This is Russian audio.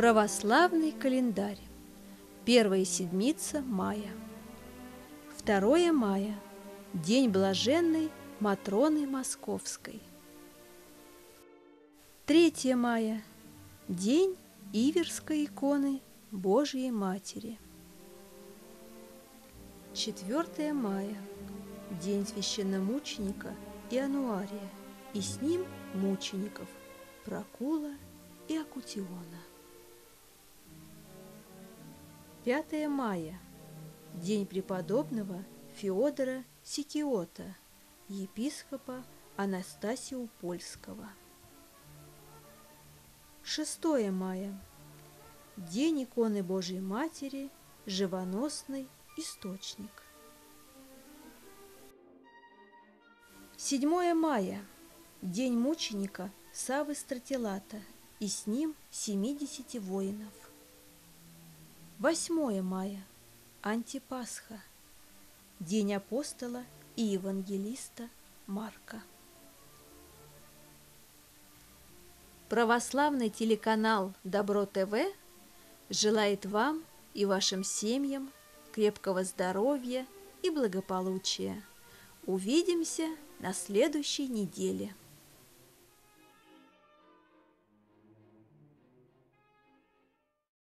Православный календарь. Первая седмица мая. 2 мая. День блаженной Матроны Московской. 3 мая. День Иверской иконы Божией Матери. 4 мая. День священномученика Иануария, и с ним мучеников Прокула и Акутиона. 5 мая. День преподобного Феодора Сикиота, епископа Анастасию Польского. 6 мая. День иконы Божией Матери, живоносный источник. 7 мая. День мученика Саввы Стратилата, и с ним 70 воинов. 8 мая. Антипасха. День апостола и евангелиста Марка. Православный телеканал Добро ТВ желает вам и вашим семьям крепкого здоровья и благополучия. Увидимся на следующей неделе.